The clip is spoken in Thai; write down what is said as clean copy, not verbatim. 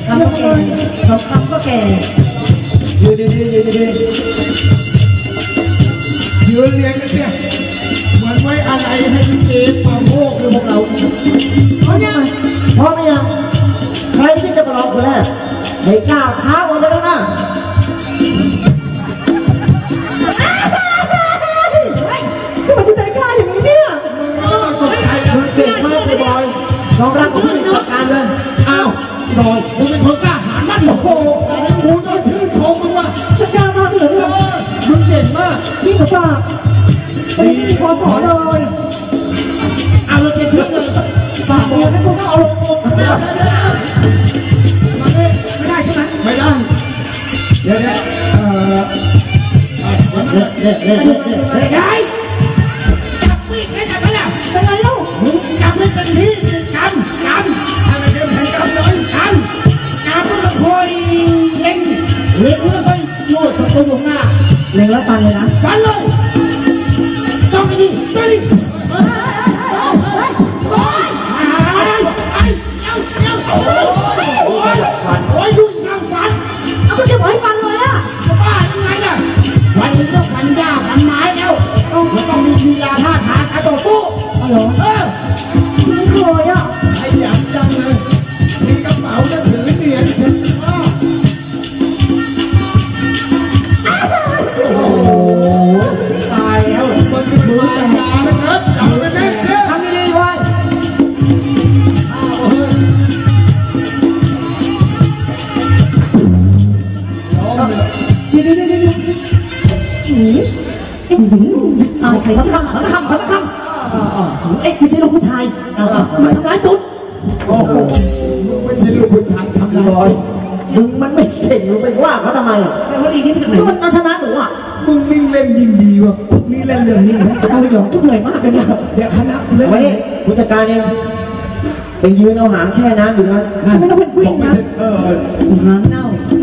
คำก็แก่สองคำก็แก่ยืนยืนเรียงกันเนี่ยเหมือนไว้อะไรให้ลิเกปาโมกเลยพวกเราพร้อมยังพร้อมหรือยังใครที่จะมาร้องคนแรกให้ก้าวเท้าออกไปแล้วนะทำไมคุณใจกล้าอย่างนี้เนี่ยคุณเก่งมากเลยบอยน้องรักของคุณจัดการเลยอ้าวบอยมึงเป็นคนกล้าหาญมากโอ้โหแต่กูต้องชื่นชมมึงว่าจะกล้ามากเลยมึงเก่งมากยิ่งกว่าป้าดีพอสอนเลยเอาเราเต็มที่เลยฝากบอกให้คุณต้องเอาลงไม่ได้ใช่ไหมไม่ได้เดี๋ยวจับปีกให้จับไปแล้วเป็นไงลูกมึงจับให้เต็มที่กำให้มันเต็มให้กำเลยกำแล้วก็คอยเล็งแล้วก็โยนศัตรูอยู่หน้าเล็งแล้วฟันเลยนะฟันเลยต้องไปดิต้องดิโอ้ยยุ่งจังฟันเอาไปเก็บไว้ฟันเลยอะจะบ้ายังไงเนี่ยฟันก็ฟันยาฟันไม้แล้วมันต้องมียาท่าทางการต่อสู้ไม่เคยอะไอ้หยาบจังเลยมีกระเป๋าจะถือเหรียญเสร็จโอ้โหตายแล้วมันเป็นมือแต่ยานะครับจับไปแน่ทำดีๆไว้ใครทำเอ็กซ์ไม่ใช่ลูกผู้ชายมาทำร้ายตุ๊ดโอ้โหมึงไม่ใช่ลูกผู้ชายทำร้ายมึงมันไม่เก่งมึงไปว่าเขาทำไมแต่คนอีกนี่มาจากไหนมันเอาชนะหนูอ่ะมึงนิ่งเล่นยิ่งดีว่ะพวกนี้เล่นเรื่องนี้นะเอาอีกเหรอกูเหนื่อยมากเลยเนี่ยเดี๋ยวคณะเล่นไว้ผู้จัดการเองไปยืนเอาหางแช่น้ำอยู่นั้นไม่ต้องเป็นผู้หญิงนะหางเน่า